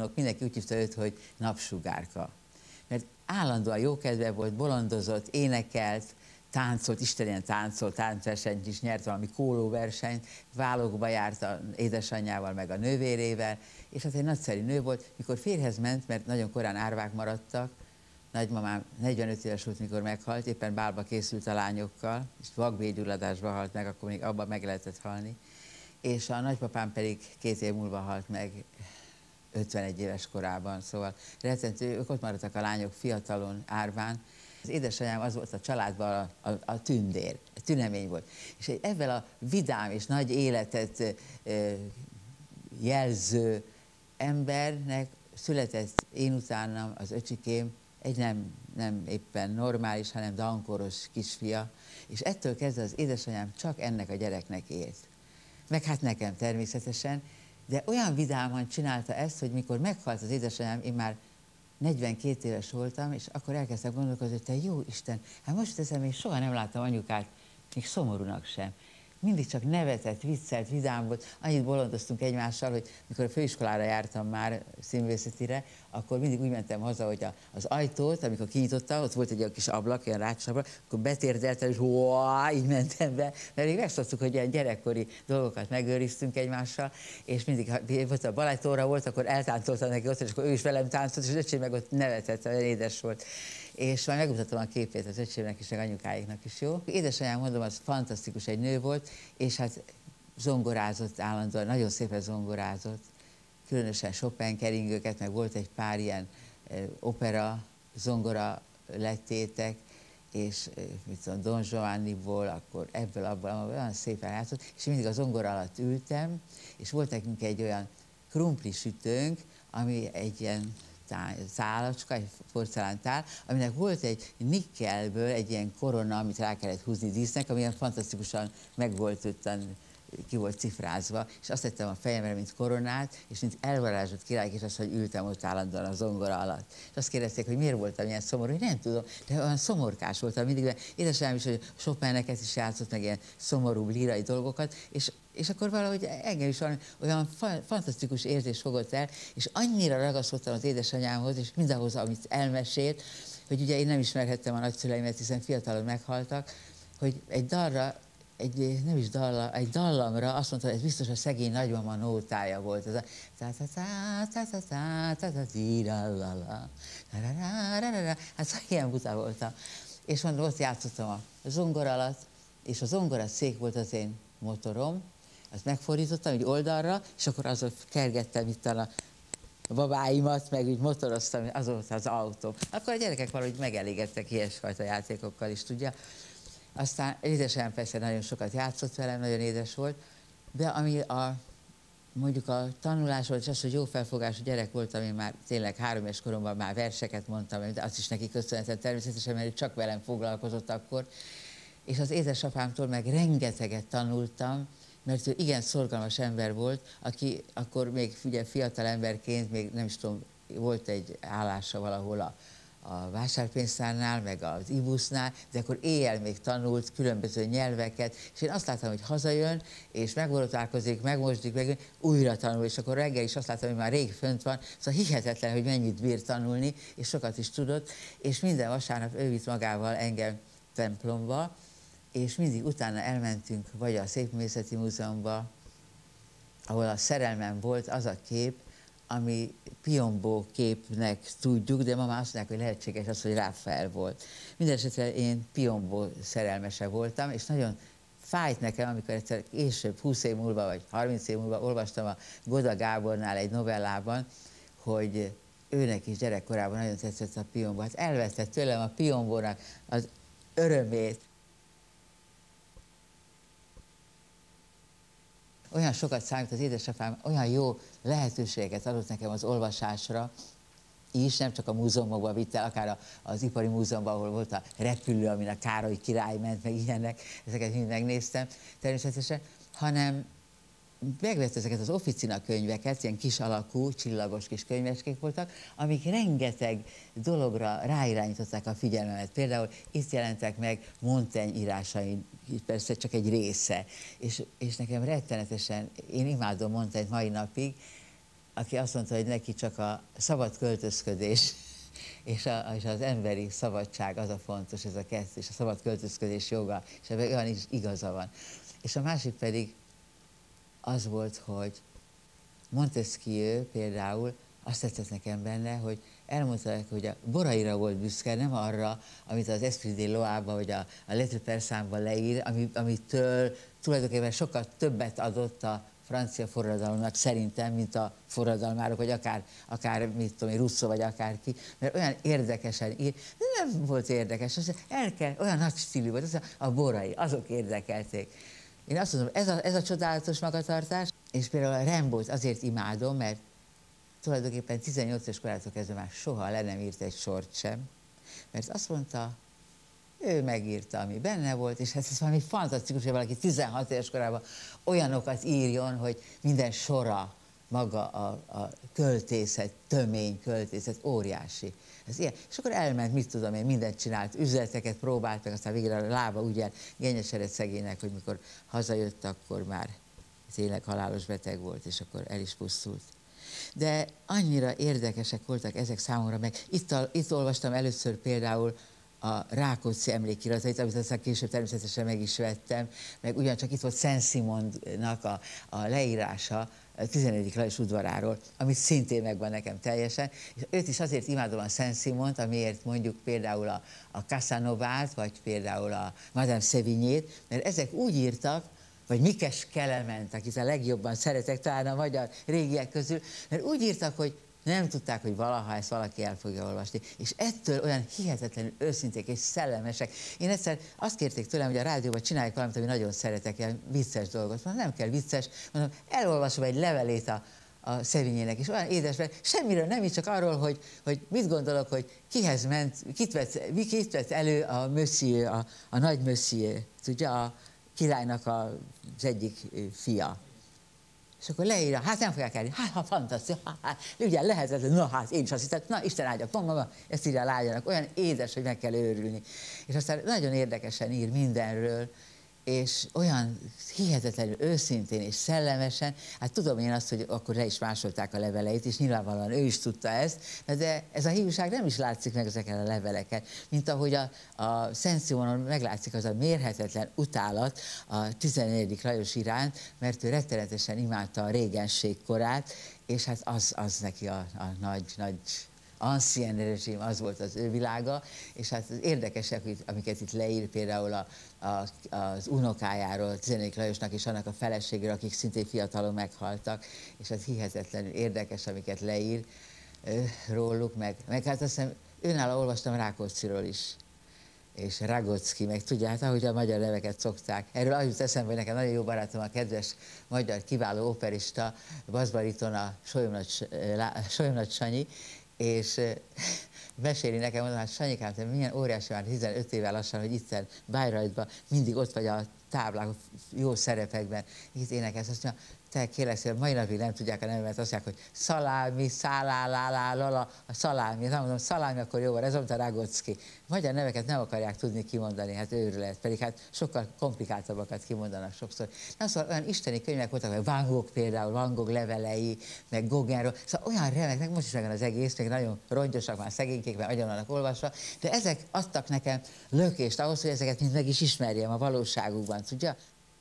rokonok, mindenki úgy hívta őt, hogy Napsugárka. Mert állandóan jókedve volt, bolondozott, énekelt, táncolt, istenien táncolt, táncversenyt is nyert, valami kólóversenyt, válogba járt az édesanyjával, meg a nővérével, és hát egy nagyszerű nő volt. Mikor férjhez ment, mert nagyon korán árvák maradtak, nagymamám 45 éves volt, mikor meghalt, éppen bálba készült a lányokkal, és vakbélgyulladásba halt meg, akkor még abban meg lehetett halni. És a nagypapám pedig 2 év múlva halt meg, 51 éves korában, szóval rettentő, ők ott maradtak a lányok fiatalon, árván. Az édesanyám az volt a családban a tündér, a tünemény volt. És ebben a vidám és nagy életet jelző embernek született én utánam az öcsikém, egy nem éppen normális, hanem dankoros kisfia, és ettől kezdve az édesanyám csak ennek a gyereknek élt. Meg hát nekem természetesen, de olyan vidáman csinálta ezt, hogy mikor meghalt az édesanyám, én már 42 éves voltam, és akkor elkezdtem gondolkozni, hogy te jó Isten, hát most teszem, én soha nem láttam anyukát, még szomorúnak sem. Mindig csak nevetett, viccelt, vidám volt. Annyit bolondoztunk egymással, hogy mikor a főiskolára jártam már színművészetire, akkor mindig úgy mentem haza, hogy az ajtót, amikor kinyitotta, ott volt egy kis ablak, ilyen rácsos ablak, akkor betérdeltem, és így mentem be, mert még megszoktuk, hogy ilyen gyerekkori dolgokat megőriztünk egymással, és mindig, ha volt a balettóra volt, akkor eltáncoltam neki ott, és akkor ő is velem táncolt, és az öcsém meg ott nevetett, olyan édes volt. És majd megmutatom a képét az öcsémnek is, meg anyukáiknak is, jó? Édesanyám, mondom, az fantasztikus egy nő volt, és hát zongorázott állandóan, nagyon szépen zongorázott, különösen Chopin keringőket, meg volt egy pár ilyen opera, zongora lettétek, és mit tudom, Don Giovanniból, akkor ebből, abból, olyan szépen játszott, és mindig a zongora alatt ültem, és volt nekünk egy olyan krumpli sütőnk, ami egy ilyen tálacska, egy porcelántál, aminek volt egy nikkelből egy ilyen korona, amit rá kellett húzni dísznek, ami ilyen fantasztikusan meg volt ki volt cifrázva, és azt tettem a fejemre, mint koronát, és mint elvarázsolt király, és azt, hogy ültem ott állandóan a zongora alatt. És azt kérdezték, hogy miért voltam ilyen szomorú, hogy nem tudom, de olyan szomorkás voltam mindig, mert édesanyám is, hogy Chopin-eket is játszott, meg ilyen szomorú, lírai dolgokat, és akkor valahogy engem is olyan fantasztikus érzés fogott el, és annyira ragaszkodtam az édesanyámhoz, és mindahhoz, amit elmesélt, hogy ugye én nem ismerhettem a nagyszüleimet, hiszen fiatalon meghaltak, hogy egy dalra, egy dallamra azt mondta, hogy ez biztos a szegény nagymama nótája volt. Ez a hát ilyen buta voltam. És mondom, ott játszottam a zongora alatt, és a zongora szék volt az én motorom, azt megfordítottam egy oldalra, és akkor azon kergettem itt a babáimat, meg úgy motoroztam, az volt az autó. Akkor a gyerekek valahogy megelégedtek ilyesfajta játékokkal is, tudja. Aztán édesanyám persze nagyon sokat játszott velem, nagyon édes volt, de ami mondjuk a tanulás volt, és az, hogy jó felfogású gyerek voltam, én már tényleg 3 éves koromban már verseket mondtam, de azt is neki köszönhetem természetesen, mert ő csak velem foglalkozott akkor. És az édesapámtól meg rengeteget tanultam, mert ő igen szorgalmas ember volt, aki akkor még ugye fiatal emberként, még nem is tudom, volt egy állása valahol a vásárpénztárnál, meg az ibusznál, de akkor éjjel még tanult különböző nyelveket, és én azt láttam, hogy hazajön, és megborotálkozik, megmosdik, meg újra tanul, és akkor reggel is azt láttam, hogy már rég fönt van, szóval hihetetlen, hogy mennyit bír tanulni, és sokat is tudott, és minden vasárnap ő vitt magával engem templomba, és mindig utána elmentünk vagy a Szépművészeti Múzeumba, ahol a szerelmem volt, az a kép, ami Piombo képnek tudjuk, de ma már azt mondják, hogy lehetséges az, hogy Raphael volt. Mindenesetre én Piombo szerelmese voltam, és nagyon fájt nekem, amikor egyszer később, 20 év múlva, vagy 30 év múlva olvastam a Goda Gábornál egy novellában, hogy őnek is gyerekkorában nagyon tetszett a Piombo. Hát elvette tőlem a Piombónak az örömét. Olyan sokat számít az édesapám, olyan jó lehetőséget adott nekem az olvasásra is, nem csak a múzeumokba vitt el, akár az Ipari Múzeumban, ahol volt a repülő, amin a Károly király ment, meg ilyenek, ezeket mind megnéztem természetesen, hanem megvett ezeket az Officina könyveket, ilyen kis alakú, csillagos kis könyveskék voltak, amik rengeteg dologra ráirányították a figyelmemet. Például itt jelentek meg Montaigne írásai, persze csak egy része, és nekem rettenetesen, én imádom Montaigne mai napig, aki azt mondta, hogy neki csak a szabad költözködés és az emberi szabadság az a fontos, ez a kettő, és a szabad költözködés joga, és ebben olyan is igaza van. És a másik pedig az volt, hogy Montesquieu például azt tetszett nekem benne, hogy elmondta, hogy a boraira volt büszke, nem arra, amit az Esprit des Lois-ban, vagy a Lettres persansban leír, amitől tulajdonképpen sokkal többet adott a francia forradalomnak szerintem, mint a forradalmárok, vagy akár mit tudom én, Rousseau, vagy akárki, mert olyan érdekesen ír, de nem volt érdekes, olyan nagy stílű volt, a borai, azok érdekelték. Én azt mondom, ez a csodálatos magatartás, és például a Rimbaudot azért imádom, mert tulajdonképpen 18 éves korától kezdve már soha le nem írt egy sort sem, mert azt mondta, ő megírta, ami benne volt, és ez valami fantasztikus, hogy valaki 16 éves korában olyanokat írjon, hogy minden sora maga a költészet, tömény költészet, óriási. Ez ilyen. És akkor elment, mit tudom én, mindent csinált, üzleteket próbált, meg aztán végre a lába úgy genyesedett szegénynek, hogy mikor hazajött, akkor már tényleg halálos beteg volt, és akkor el is pusztult. De annyira érdekesek voltak ezek számomra, meg itt olvastam először például a Rákóczi emlékiratait, amit aztán később természetesen meg is vettem, meg ugyancsak itt volt Saint-Simonnak a leírása a 14. Lajos udvaráról, amit szintén megvan nekem teljesen, és őt is azért imádom a Saint-Simont, amiért mondjuk például a Casanovát, vagy például a Madame Sévigné-t, mert ezek úgy írtak, vagy Mikes Kelement, akit a legjobban szeretek talán a magyar régiek közül, mert úgy írtak, hogy nem tudták, hogy valaha ezt valaki el fogja olvasni. És ettől olyan hihetetlenül őszinték és szellemesek. Én egyszer azt kérték tőlem, hogy a rádióban csinálják valamit, ami nagyon szeretek, ilyen vicces dolgot. Mondom, nem kell vicces, mondom, elolvasom egy levelét a Sévignének, és olyan édes, mert semmiről nem, csak arról, hogy mit gondolok, hogy kihez ment, kit vett elő a Monsieur, a nagy Monsieur, ugye a királynak az egyik fia. És akkor leírja, hát nem fogják elni, hát fantasztikus, ugye lehetetlen, na hát én is azt hittem, na Isten áldja, ezt írja a lányának, olyan édes, hogy meg kell őrülni. És aztán nagyon érdekesen ír mindenről, és olyan hihetetlenül őszintén és szellemesen, hát tudom én azt, hogy akkor le is másolták a leveleit, és nyilvánvalóan ő is tudta ezt, de ez a hívúság nem is látszik meg ezeken a leveleken, mint ahogy a Saint-Simonon meglátszik az a mérhetetlen utálat a 14. Lajos iránt, mert ő rettenetesen imádta a régenség korát, és hát az neki a nagy ancien rezsim, az volt az ő világa, és hát az érdekesek, amiket itt leír például az unokájáról, 14. Lajosnak és annak a feleségéről, akik szintén fiatalon meghaltak, és az hihetetlenül érdekes, amiket leír róluk, meg hát azt hiszem, őnála olvastam Rákócziról is, és Ragocki, meg tudja, hát ahogy a magyar neveket szokták. Erről az jut eszembe, hogy nekem nagyon jó barátom, a kedves magyar kiváló operista, basszbariton, a Solyom Sanyi, és meséli nekem, mondom, hát Sanyikám, te milyen óriási már 15 éve lassan, hogy itten Bayreuthban mindig ott vagy a táblák, jó szerepekben, itt énekelsz, azt mondja, te kérlek szépen, mai napig nem tudják a nevemet, azt mondják, hogy szalámi, szálálálálala, a szalámi, nem mondom, szalámi, akkor jó van, ez volt a Ragocki. Magyar neveket nem akarják tudni kimondani, hát őrület, pedig hát sokkal komplikáltabbakat kimondanak sokszor. Na, szóval olyan isteni könyvek voltak, hogy Van Gogh például, Van Gogh levelei, meg Gauguinról, szóval olyan remeknek, most is megvan az egész, még nagyon rongyosak már szegénykék, mert agyon vannak olvasva, de ezek adtak nekem lökést ahhoz, hogy ezeket mind meg is ismerjem a valóságukban, tudja?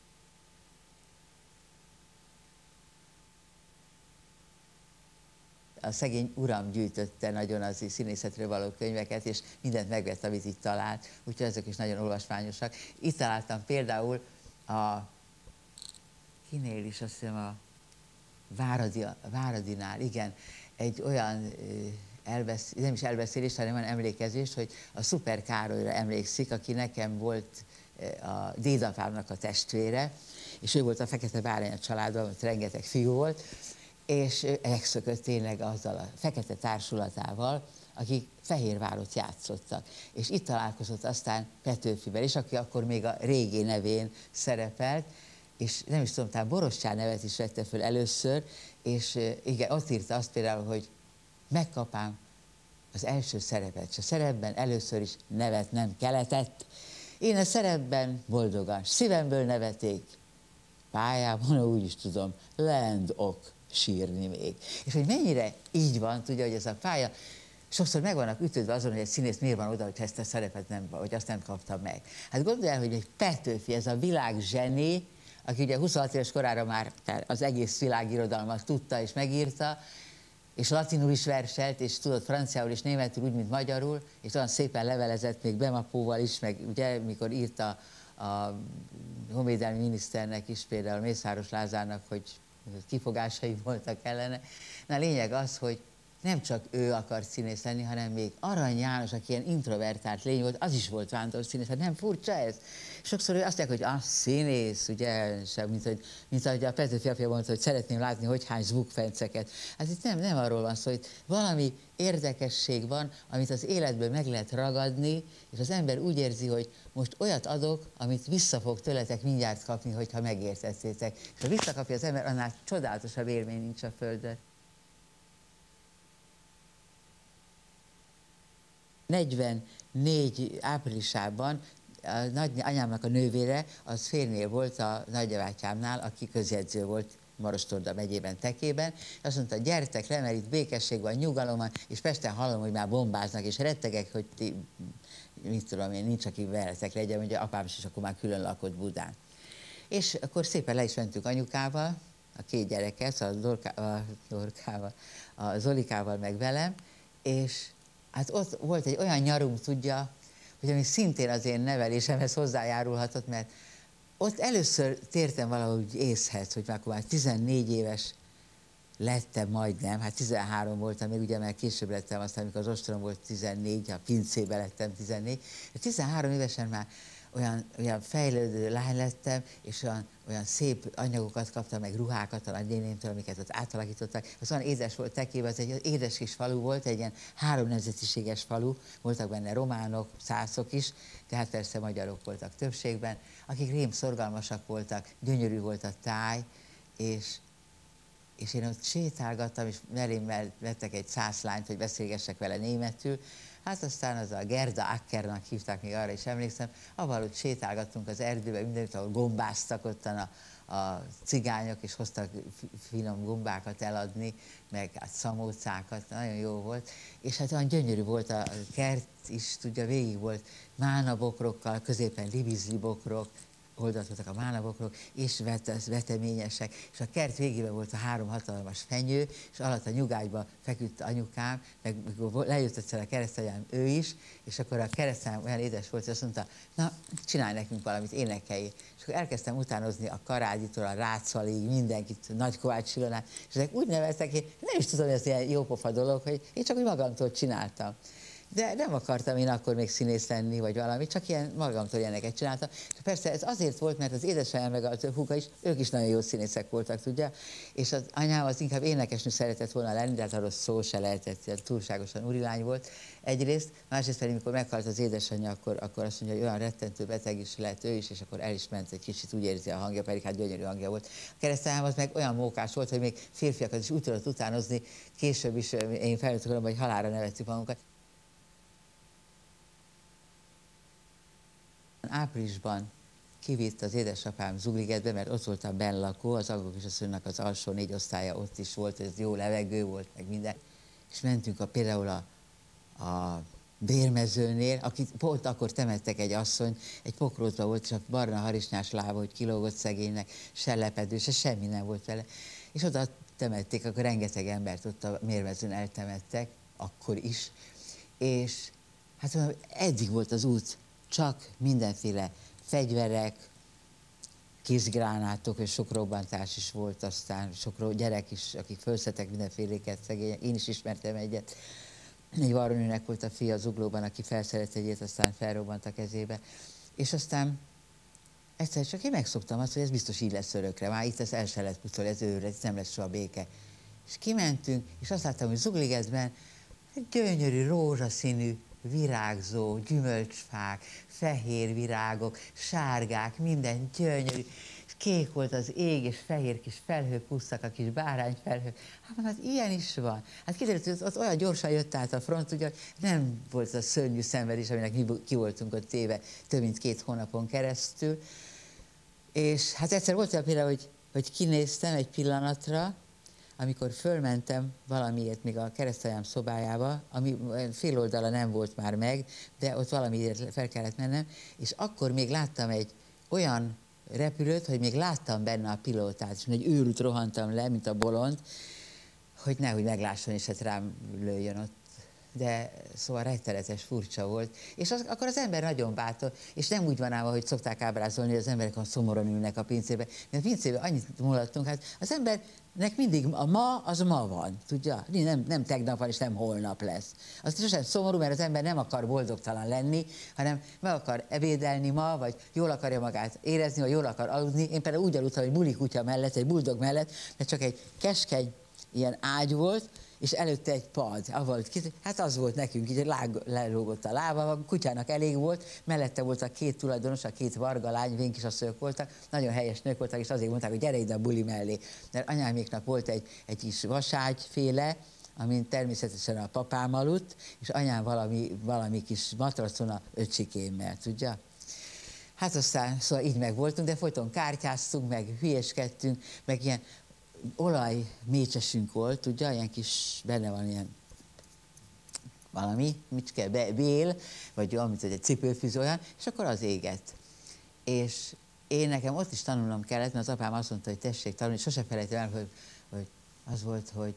A szegény uram gyűjtötte nagyon az színészetről való könyveket, és mindent megvett, amit itt talált, úgyhogy ezek is nagyon olvasmányosak. Itt találtam például kinél is, azt hiszem a Váradinál, igen, egy olyan nem is elbeszélés, hanem olyan emlékezés, hogy a Szuper Károlyra emlékszik, aki nekem volt a dédapámnak a testvére, és ő volt a Fekete Bárány családban, ott rengeteg fiú volt, és megszökött tényleg azzal a fekete társulatával, akik Fehérvárot játszottak. És itt találkozott aztán Petőfivel is, aki akkor még a régi nevén szerepelt, és nem is tudom, talán Borostyán nevet is vette föl először, és igen, ott írta azt például, hogy megkapám az első szerepet, és a szerepben először is nevet nem keletett. Én a szerepben boldogan, szívemből neveték, pályában úgy is tudom, Land ok, sírni még. És hogy mennyire így van, tudja, hogy ez a pálya, sokszor meg vannak ütődve azon, hogy egy színész miért van oda, hogy ezt a szerepet nem, vagy azt nem kapta meg. Hát gondolj el, hogy egy Petőfi, ez a világ zseni, aki ugye 26 éves korára már az egész világirodalmat tudta és megírta, és latinul is verselt, és tudott franciául és németül, úgy, mint magyarul, és olyan szépen levelezett még Bemapóval is, meg ugye, mikor írta a honvédelmi miniszternek is, például Mészáros Lázárnak, hogy kifogásai voltak ellene. Na, a lényeg az, hogy nem csak ő akart színész lenni, hanem még Arany János, aki ilyen introvertált lény volt, az is volt vándorszínész. Hát nem furcsa ez? Sokszor azt mondják, hogy színész, ugye, mint ahogy a Petőfi apja mondta, hogy szeretném látni, hogy hány zvukfenceket. Hát itt nem arról van szó, hogy valami érdekesség van, amit az életből meg lehet ragadni, és az ember úgy érzi, hogy most olyat adok, amit vissza fog tőletek mindjárt kapni, hogyha megértettétek. És ha visszakapja az ember, annál csodálatosabb élmény nincs a földön. 44 áprilisában a nagyanyámnak a nővére, az férnél volt a nagybátyámnál, aki közjegyző volt Maros-Torda megyében, Tekében, és azt mondta, gyertek le, mert itt békesség van, nyugalom van, és Pesten hallom, hogy már bombáznak, és rettegek, hogy ti, mit tudom én, nincs, aki veletek legyen, ugye apám is akkor már külön lakott Budán. És akkor szépen le is mentünk anyukával, a két gyereket, a Zolikával meg velem, és hát ott volt egy olyan nyarunk, tudja, hogy ami szintén az én nevelésemhez hozzájárulhatott, mert ott először tértem valahogy észhez, hogy már 14 éves lettem majdnem, hát 13 voltam még, ugye, mert később lettem, aztán amikor az ostrom volt 14, a pincébe lettem 14, de 13 évesen már olyan fejlődő lány lettem, és olyan szép anyagokat kaptam, meg ruhákat a nagynénémtől, amiket ott átalakítottak. Az olyan édes volt Tekében, az egy édes kis falu volt, egy ilyen 3 nemzetiséges falu, voltak benne románok, szászok is, tehát persze magyarok voltak többségben, akik rémszorgalmasak voltak, gyönyörű volt a táj, és én ott sétálgattam, és mellém vettek egy szászlányt, hogy beszélgessek vele németül. Hát aztán az a Gerda Ackernak hívták, még arra is emlékszem, avval ott sétálgattunk az erdőbe, mindenütt, ahol gombáztak ottan a cigányok, és hoztak finom gombákat eladni, meg hát szamócákat, nagyon jó volt. És hát olyan gyönyörű volt a kert is, tudja, végig volt málnabokrokkal, középen libizlibokrok, oldalt voltak a málnabokrok, és veteményesek, és a kert végében volt a 3 hatalmas fenyő, és alatt a nyugágyba feküdt anyukám, meg mikor lejött egyszer a keresztanyám, ő is, és akkor a keresztanyám olyan édes volt, hogy azt mondta, na, csinálj nekünk valamit, énekelj. És akkor elkezdtem utánozni a Karágyitól, a Rácvalig, mindenkit, Nagy Kovács Ilonát, és ezek úgy neveztek, hogy nem is tudom, hogy ez ilyen jópofa dolog, hogy én csak úgy magamtól csináltam. De nem akartam én akkor még színész lenni, vagy valami, csak ilyen magamtól ilyeneket csináltam. És persze ez azért volt, mert az édesanyám meg a húga is, ők is nagyon jó színészek voltak, tudja? És az anyám az inkább énekesnő szeretett volna lenni, de hát arról szó se lehetett, túlságosan úrilány volt egyrészt, másrészt pedig, mikor meghalt az édesanyja, akkor azt mondja, hogy olyan rettentő beteg is lett ő is, és akkor el is ment egy kicsit, úgy érzi a hangja, pedig hát gyönyörű hangja volt. A keresztanyám az meg olyan mókás volt, hogy még férfiakat is úgy tudott utánozni, később is én felnőtt koromban, hogy halálra nevettük magunkat. Áprilisban kivitt az édesapám Zugligetbe, mert ott volt a benlakó, az Agok és asszonynak az alsó 4 osztálya ott is volt, ez jó levegő volt, meg minden. És mentünk például a bérmezőnél, akit pont akkor temettek egy asszony, egy pokrócba volt, csak barna harisnyás lába, hogy kilógott szegénynek, se lepedő, se semmi nem volt vele. És oda temették, akkor rengeteg embert ott a mérmezőn eltemettek, akkor is. És hát eddig volt az út, csak mindenféle fegyverek, kézgránátok, és sok robbantás is volt, aztán sok gyerek is, akik fölszedtek mindenféléket, szegények. Én is ismertem egyet. Egy varrónőnek volt a fia Zuglóban, aki felszerelt egyet, aztán felrobbant a kezébe. És aztán egyszer csak én megszoktam azt, hogy ez biztos így lesz örökre. Már itt ez el se lehet pucolni, ez őre, ez nem lesz soha béke. És kimentünk, és azt láttam, hogy Zugligetben egy gyönyörű, rózsaszínű, virágzó, gyümölcsfák, fehér virágok, sárgák, minden gyönyörű, és kék volt az ég, és fehér kis felhők húztak, a kis bárányfelhők. Hát ilyen is van. Hát kiderült, hogy ott olyan gyorsan jött át a front, ugye, nem volt az a szörnyű szenvedés, aminek mi ki voltunk ott téve több mint 2 hónapon keresztül. És hát egyszer volt olyan például, hogy kinéztem egy pillanatra, amikor fölmentem valamiért még a keresztanyám szobájába, ami fél oldala nem volt már meg, de ott valamiért fel kellett mennem, és akkor még láttam egy olyan repülőt, hogy még láttam benne a pilótát, és egy őrült rohantam le, mint a bolond, hogy nehogy meglásson, és hát rám lőjön ott. De szóval rettenetes, furcsa volt. És akkor az ember nagyon bátor, és nem úgy van ám, hogy szokták ábrázolni, hogy az emberek a szomorúan ülnek a pincébe. Mert a pincébe annyit mulattunk, hát az embernek mindig a ma, az ma van, tudja? Nem tegnap van, és nem holnap lesz. Az sosem szomorú, mert az ember nem akar boldogtalan lenni, hanem meg akar ebédelni ma, vagy jól akarja magát érezni, vagy jól akar aludni. Én például úgy aludtam egy buli kutya mellett, egy buldog mellett, mert csak egy keskeny ilyen ágy volt, és előtte egy pad, hát az volt nekünk, így lelógott a lába, a kutyának elég volt, mellette volt a két tulajdonos, a két varga lány, vénkisasszonyok voltak, nagyon helyes nők voltak, és azért mondták, hogy gyere ide a buli mellé. Mert anyáméknak volt egy kis vaságyféle, amin természetesen a papám aludt, és anyám valami kis matracon a öcsikémmel, tudja? Hát aztán, szóval így meg voltunk, de folyton kártyáztunk, meg hülyeskedtünk, meg ilyen olajmécsesünk volt, tudja, ilyen kis, benne van ilyen valami, mit kell, bél, vagy olyan, mint egy cipőfűző olyan, és akkor az égett. És nekem ott is tanulnom kellett, mert az apám azt mondta, hogy tessék tanulni, sose felejtem el, hogy az volt, hogy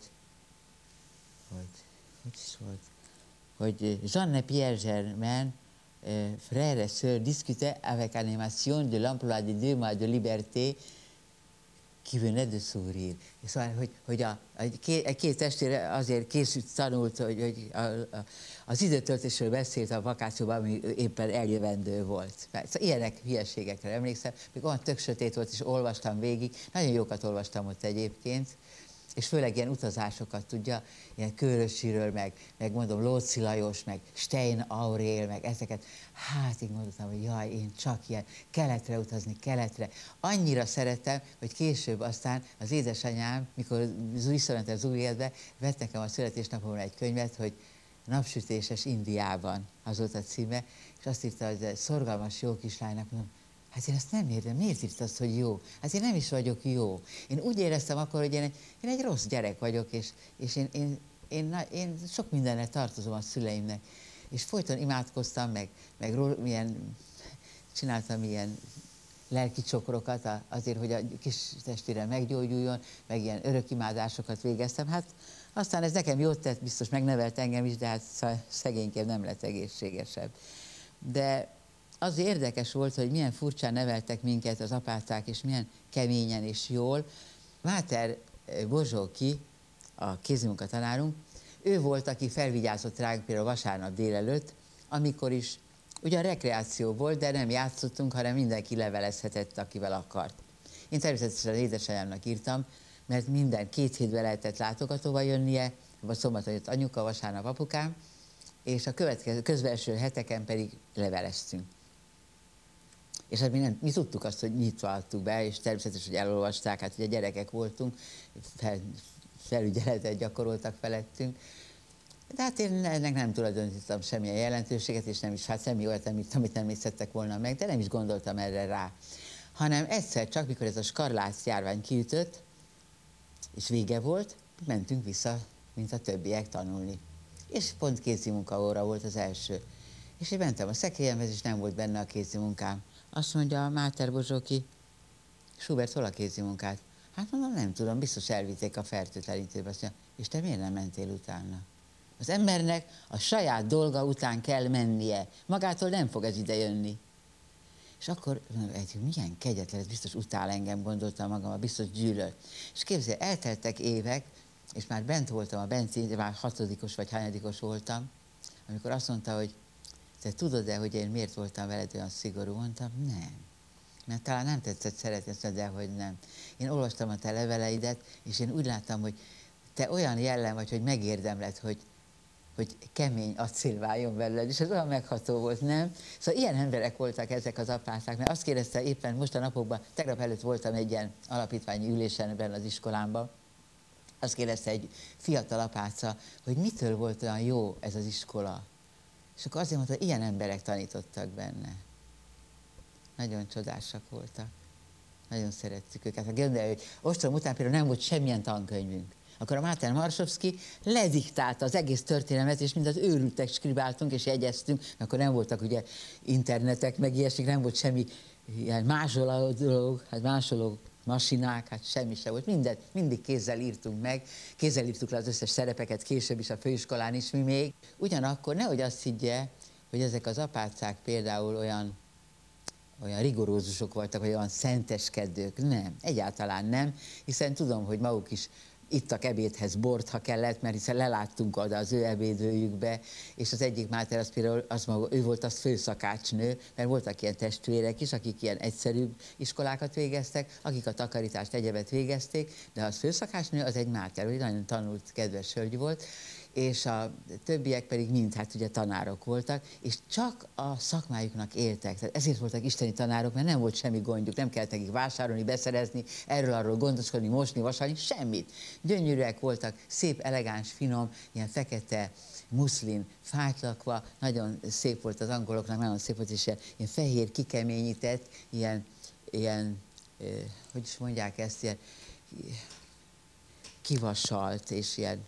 is volt, hogy Jean-Pierre Germain, frère et sœur discutaient avec animation de l'emploi des 2 mois de liberté qui venait de s'ouvrir. Szóval, hogy egy két testvére azért tanult, hogy az időtöltésről beszélt a vakációban, ami éppen eljövendő volt. Szóval ilyenek hülyeségekre emlékszem, még olyan tök sötét volt, és olvastam végig, nagyon jókat olvastam ott egyébként, és főleg ilyen utazásokat, tudja, ilyen Kőrösiről, meg mondom Lóczy Lajos, meg Stein Aurél, meg ezeket. Hát így mondtam, hogy jaj, én csak ilyen keletre utazni, keletre. Annyira szerettem, hogy később aztán az édesanyám, mikor visszamentem az új életbe, vett nekem a születésnapomra egy könyvet, hogy Napsütéses Indiában, az volt a címe, és azt írta, hogy szorgalmas jó kislánynak, mondom, hát én ezt nem értem, miért írt azt, hogy jó? Hát én nem is vagyok jó. Én úgy éreztem akkor, hogy én egy rossz gyerek vagyok, és én sok mindenre tartozom a szüleimnek. És folyton imádkoztam, csináltam ilyen lelki csokrokat azért, hogy a kis testvérem meggyógyuljon, meg ilyen örökimádásokat végeztem. Hát aztán ez nekem jót tett, biztos megnevelt engem is, de hát szegényként nem lett egészségesebb. De az érdekes volt, hogy milyen furcsán neveltek minket az apácák, és milyen keményen és jól. Máter Bozsóki, a kézimunkatanárunk, ő volt, aki felvigyázott ránk például vasárnap délelőtt, amikor is ugyan rekreáció volt, de nem játszottunk, hanem mindenki levelezhetett, akivel akart. Én természetesen az édesanyámnak írtam, mert minden 2 hétben lehetett látogatóba jönnie, vagy szombaton jött anyuka, vasárnap apukám, és a közbelső heteken pedig leveleztünk. És hát mi tudtuk azt, hogy nyitva adtuk be, és természetesen, hogy elolvasták, hát ugye gyerekek voltunk, felügyeletet gyakoroltak felettünk. De hát én ennek nem tulajdonítottam semmilyen jelentőséget, és nem is, hát semmi olyat nem írtam, amit nem nézhettek volna meg, de nem is gondoltam erre rá. Hanem egyszer csak, mikor ez a skarlác járvány kiütött, és vége volt, mentünk vissza, mint a többiek tanulni. És pont kézimunkaóra volt az első. És én mentem a szekélyemhez, és nem volt benne a kézimunkám. Azt mondja Máter Bozsóki, Schubert, hol a kézimunkát? Hát mondom, nem tudom, biztos elvitték a fertőtlenítőbe. Azt mondja, és te miért nem mentél utána? Az embernek a saját dolga után kell mennie. Magától nem fog ez ide jönni. És akkor milyen kegyetlen, ez biztos utál engem, gondoltam magam, biztos gyűlöl. És képzelj, elteltek évek, és már bent voltam a benzinben, már 6. vagy hányadikos voltam, amikor azt mondta, hogy te tudod-e, hogy én miért voltam veled olyan szigorú? Mondtam, nem. Mert talán nem tetszett szeretni, azt mondja, de hogy nem. Én olvastam a te leveleidet, és én úgy láttam, hogy te olyan jellem vagy, hogy megérdemled, hogy kemény acél váljon belőled, és ez olyan megható volt, nem? Szóval ilyen emberek voltak ezek az apácák, mert azt kérdezte éppen most a napokban, tegnap előtt voltam egy ilyen alapítványi ülésen ebben az iskolámban, azt kérdezte egy fiatal apáca, hogy mitől volt olyan jó ez az iskola. És akkor azért mondta, hogy ilyen emberek tanítottak benne. Nagyon csodásak voltak. Nagyon szerettük őket. Hát gondolj, hogy ostrom után például nem volt semmilyen tankönyvünk. akkor a Máter Marsovszky lediktálta az egész történelmet, és mind az őrültek skribáltunk és jegyeztünk, akkor nem voltak ugye internetek, meg ilyesmik, nem volt semmi ilyen másoló dolog, hát másoló masinák, hát semmi sem volt, mindent, mindig kézzel írtunk meg, kézzel írtuk le az összes szerepeket, később is a főiskolán is mi még. Ugyanakkor nehogy azt higgye, hogy ezek az apácák például olyan rigorózusok voltak, vagy olyan szenteskedők. Nem, egyáltalán nem, hiszen tudom, hogy maguk is ittak ebédhez bort, ha kellett, mert hiszen leláttunk oda az ő ebédlőjükbe, és az egyik Máter az például, ő volt az főszakácsnő, mert voltak ilyen testvérek is, akik ilyen egyszerűbb iskolákat végeztek, akik a takarítást, egyebet végezték, de az főszakácsnő az egy Máter, hogy nagyon tanult, kedves hölgy volt, és a többiek pedig mind, hát ugye tanárok voltak, és csak a szakmájuknak éltek. Tehát ezért voltak isteni tanárok, mert nem volt semmi gondjuk, nem kellett nekik vásárolni, beszerezni, erről-arról gondoskodni, mosni, vasalni, semmit. Gyönyörűek voltak, szép, elegáns, finom, ilyen fekete muszlin fájtlakva, nagyon szép volt az angoloknak, nagyon szép volt, és ilyen fehér, kikeményített, ilyen hogy is mondják ezt, ilyen kivasalt, és ilyen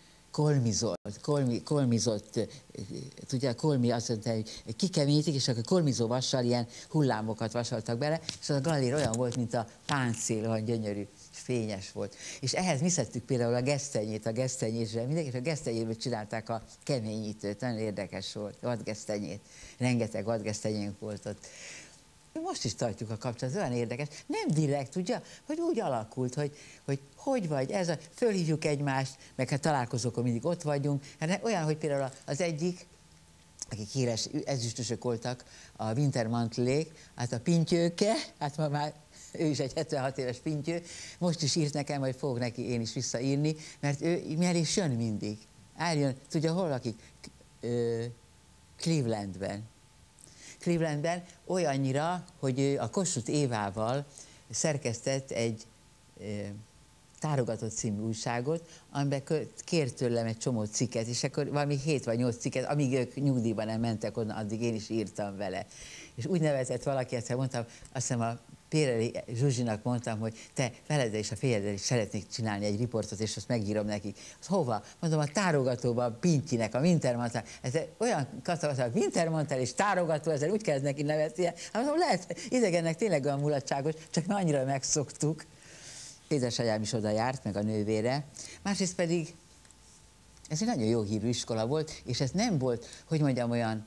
kolmizott, tudja, kolmi azt mondta, hogy kikeményítik, és akkor kolmizó vassal ilyen hullámokat vasaltak bele, és az a gallér olyan volt, mint a páncél, olyan gyönyörű, és fényes volt. És ehhez mi szedtük például a gesztenyét, a gesztenyésre, mindenki a gesztenyéből csinálták a keményítőt, nagyon érdekes volt, vadgesztenyét, rengeteg vadgesztenyénk volt ott. Most is tartjuk a kapcsolatot, olyan érdekes. Nem direkt, ugye, hogy úgy alakult, hogy vagy, fölhívjuk egymást, meg hát találkozókon mindig ott vagyunk. Hát olyan, hogy például az egyik, akik híres ezüstösök voltak, a Wintermantlék, hát a Pintyőke, hát ma már ő is egy 76 éves Pintyő, most is írt nekem, hogy fogok neki én is visszaírni, mert ő mivel is jön mindig. Eljön, tudja, hol lakik? Clevelandben olyannyira, hogy ő a Kossuth Évával szerkesztett egy Tárogatott című újságot, amiben kért tőlem egy csomó cikket, és akkor valami 7 vagy 8 cikket, amíg ők nyugdíjban nem mentek onnan, addig én is írtam vele. És úgy nevezett valaki, egyszer mondtam, azt hiszem a Péreli Zsuzsinak mondtam, hogy te veleddel és a férjeddel is szeretnék csinálni egy riportot, és azt megírom nekik. Az hova? Mondom, a tárogatóba, a Pintyinek, a Wintermantel. Ez olyan katasztrófa, a Wintermantel és tárogató, ezzel úgy kellett neki nevezni. Hát mondom, lehet, idegennek tényleg olyan mulatságos, csak mi annyira megszoktuk. Édesanyám is oda járt, meg a nővére. Másrészt pedig ez egy nagyon jó hírű iskola volt, és ez nem volt, hogy mondjam, olyan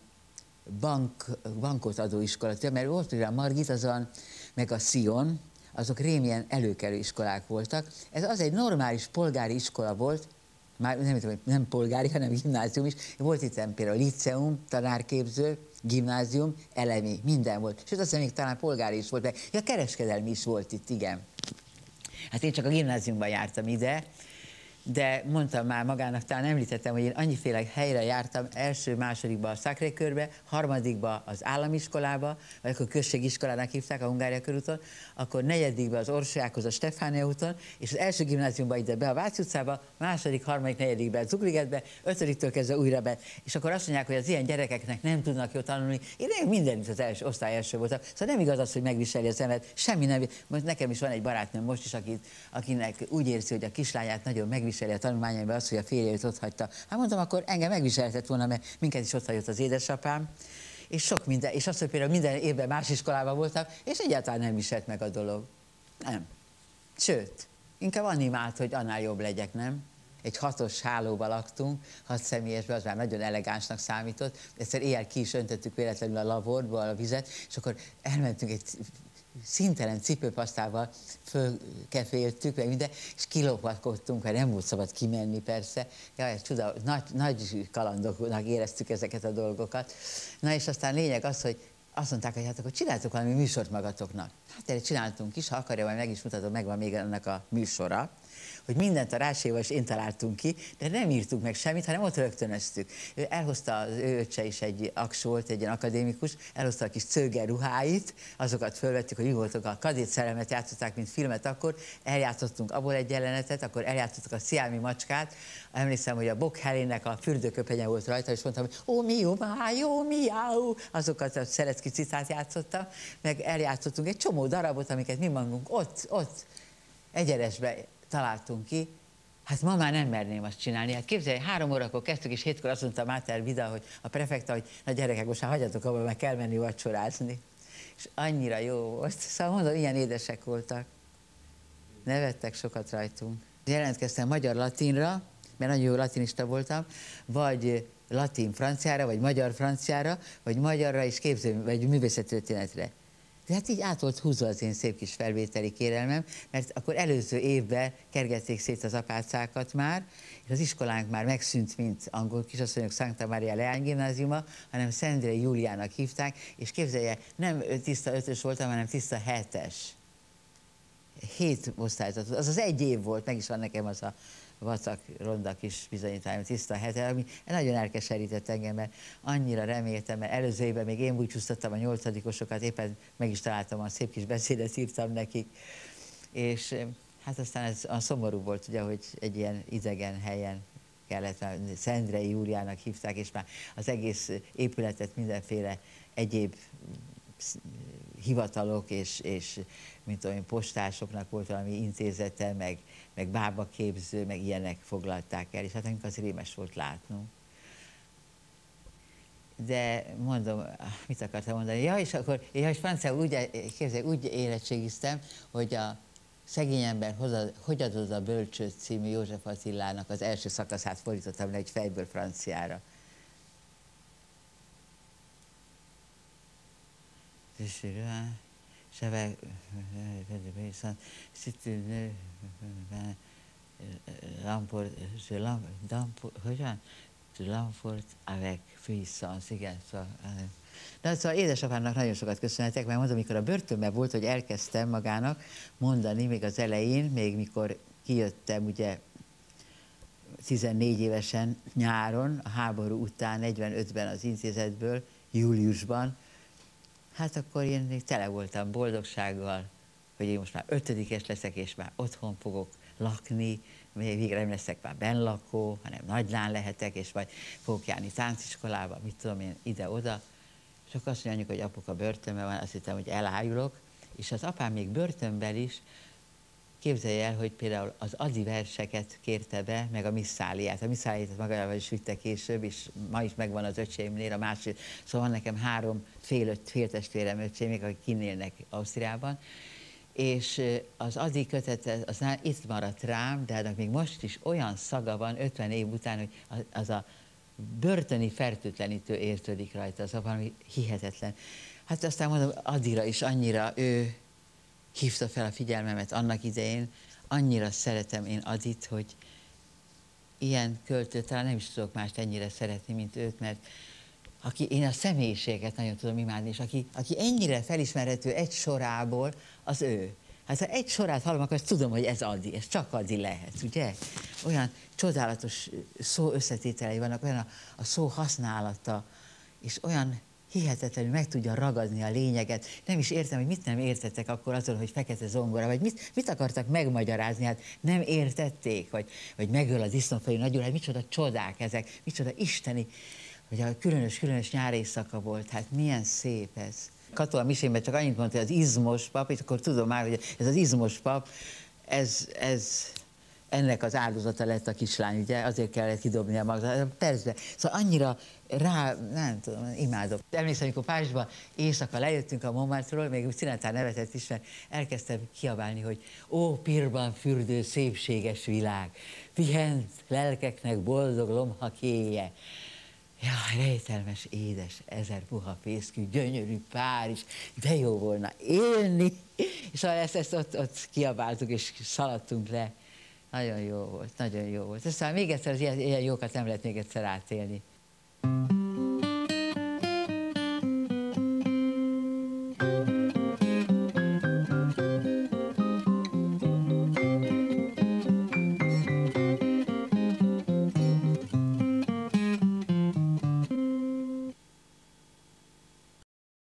bankot adó iskola, mert volt ugye a Margit, azon, meg a Sion, azok rémilyen előkelő iskolák voltak. Ez az egy normális polgári iskola volt, már nem polgári, hanem gimnázium is. Volt itt például liceum, tanárképző, gimnázium, elemi, minden volt. Sőt, azt hiszem, még talán polgári is volt, meg ja, kereskedelmi is volt itt, igen. Hát én csak a gimnáziumban jártam ide, de mondtam már magának, talán említettem, hogy én annyiféle helyre jártam, első, másodikba a Sacré-Cœurbe, harmadikba az államiskolába, vagy akkor községiskolának hívták a Hungária körúton, akkor negyedikbe az Orsolyákhoz a Stefánia úton, és az első gimnáziumba ide be a Váci utcába, második, harmadik, negyedikbe a Zugligetbe, ötödiktől kezdve újra be. És akkor azt mondják, hogy az ilyen gyerekeknek nem tudnak jól tanulni. Én mindenütt az első, osztály első voltam. Szóval nem igaz az, hogy megviseli az ember, semmi nem. Most nekem is van egy barátnőm most is, akinek úgy érzi, hogy a kislányát nagyon megviseli a tanulmányaiban az, hogy a férje őt ott hagyta. Hát mondtam, akkor engem megviselhetett volna, mert minket is ott hagyott az édesapám, és sok minden, és azt, hogy például minden évben más iskolában voltam, és egyáltalán nem viselt meg a dolog. Nem. Sőt, inkább animált, hogy annál jobb legyek, nem? Egy 6-os hálóba laktunk, 6 személyesben, az már nagyon elegánsnak számított. Egyszer éjjel ki is öntöttük véletlenül a laborba a vizet, és akkor elmentünk egy színtelen cipőpasztával, fölkeféltük, meg minden, és kilopatkodtunk, mert nem volt szabad kimenni persze. Jaj, ez csuda, nagy kalandoknak éreztük ezeket a dolgokat. Na és aztán lényeg az, hogy azt mondták, hogy hát akkor csináltok valami műsort magatoknak. Hát erre csináltunk is, ha akarja, majd meg is mutatom, megvan még ennek a műsora, hogy mindent a Ráséval is én találtunk ki, de nem írtuk meg semmit, hanem ott rögtönöztük. Ő elhozta, az ő öccse is egy aks volt, egy ilyen akadémikus, elhozta a kis cőger ruháit, azokat fölvettük, hogy mi voltunk, a Kadét szerelmet játszották, mint filmet akkor, eljátszottunk abból egy jelenetet, akkor eljátszottuk a Sziámi macskát, emlékszem, hogy a Bok Helénnek a fürdőköpenye volt rajta, és mondtam, hogy ó, mió, májó, miáó, azokat a Szerecki cicát játszottam, meg eljátszottunk egy csomó darabot, amiket mi magunk ott Egyenesbe találtunk ki, Hát ma már nem merném azt csinálni. Hát képzelj, 3 órakor kezdtük, és 7-kor azt mondta Máter Vida, hogy a prefekta, hogy na gyerekek, most már hagyjatok abba, meg kell menni vacsorázni. És annyira jó volt. Szóval mondom, ilyen édesek voltak. Nevettek sokat rajtunk. Jelentkeztem magyar-latinra, mert nagyon jó latinista voltam, vagy latin-franciára, vagy magyar-franciára, vagy magyarra és vagy művészettörténetre. De hát így át volt húzva az én szép kis felvételi kérelmem, mert akkor előző évben kergették szét az apácákat már, és az iskolánk már megszűnt, mint angol kisasszonyok Santa Maria Leánygimnáziuma, hanem Szendrei Júliának hívták, és képzelje, nem tiszta 5-ös voltam, hanem tiszta 7-es. 7 osztályzatot, az 1 év volt, meg is van nekem az a vacak, ronda kis bizonyítványom, tiszta 7, ami nagyon elkeserített engem, mert annyira reméltem, mert előző évben még én búcsúztattam a 8-osokat, éppen meg is találtam, a szép kis beszédet írtam nekik, és hát aztán ez a szomorú volt, ugye, hogy egy ilyen idegen helyen kellett, Szendrei Júliának hívták, és már az egész épületet mindenféle egyéb hivatalok és mint tudom én, postásoknak volt valami intézete, meg bábaképző, meg ilyenek foglalták el, és hát nekünk az rémes volt látnunk. De mondom, mit akartam mondani? Ja, és akkor, és franciául úgy érettségiztem, hogy a Szegény ember, hogy adod a bölcsőt című József Attilának az első szakaszát fordítottam le egy fejből franciára. L'emporte avec puissance, igen, szóval. De szóval édesapámnak nagyon sokat köszönhetek, mert mondom, amikor a börtönben volt, hogy elkezdtem magának mondani, még az elején, még mikor kijöttem, ugye 14 évesen nyáron, a háború után, 45-ben az intézetből, júliusban, hát akkor én még tele voltam boldogsággal, hogy én most már 5-es leszek, és már otthon fogok lakni, még végre nem leszek már bennlakó, hanem nagylán lehetek, és majd fogok járni tánciskolába, mit tudom én, ide-oda. És akkor azt mondja, hogy apuka börtönben van, azt hittem, hogy elájulok, és az apám még börtönben is, képzelje el, hogy például az Adi verseket kérte be, meg a Misszáliát. A Misszáliát magával is vitte később, és ma is megvan az öcsémnél, a másik. Szóval van nekem 3 féltestvérem öcsémék, akik kinélnek Ausztriában. És az Adi kötete, az itt maradt rám, de annak még most is olyan szaga van 50 év után, hogy az a börtöni fertőtlenítő érződik rajta, az valami hihetetlen. Hát aztán mondom, Adira is annyira ő hívta fel a figyelmemet annak idején, annyira szeretem én Adit, hogy ilyen költőt talán nem is tudok mást ennyire szeretni, mint őt, mert én a személyiséget nagyon tudom imádni, és aki ennyire felismerhető egy sorából, az ő. Hát ha egy sorát hallom, akkor tudom, hogy ez Adi, ez csak Adi lehet, ugye? Olyan csodálatos szó összetételei vannak, olyan a szó használata, és olyan hihetetlenül meg tudja ragadni a lényeget. Nem is értem, hogy mit nem értettek akkor azon, hogy fekete zongora, vagy mit akartak megmagyarázni, hát nem értették, vagy megöl a disznófejű nagyúr, hát micsoda csodák ezek, micsoda isteni, hogy a különös nyári éjszaka volt, hát milyen szép ez. Katona misémben csak annyit mondta, hogy az izmos pap, és akkor tudom már, hogy ez az izmos pap, ennek az áldozata lett a kislány, ugye, azért kellett kidobni a magzat. Persze, szóval annyira nem tudom, imádok. Emlékszem, amikor Párizsba éjszaka lejöttünk a Montmartre-ról, még úgy Szinetár nevetett is, mert elkezdtem kiabálni, hogy ó, pirban fürdő szépséges világ, pihent lelkeknek boldog lomhakéje. Jaj, rejtelmes, édes, 1000 puha fészkű, gyönyörű Párizs, de jó volna élni. És ezt ott kiabáltuk, és szaladtunk le. Nagyon jó volt, nagyon jó volt. Aztán még egyszer az ilyen jókat nem lehet még egyszer átélni.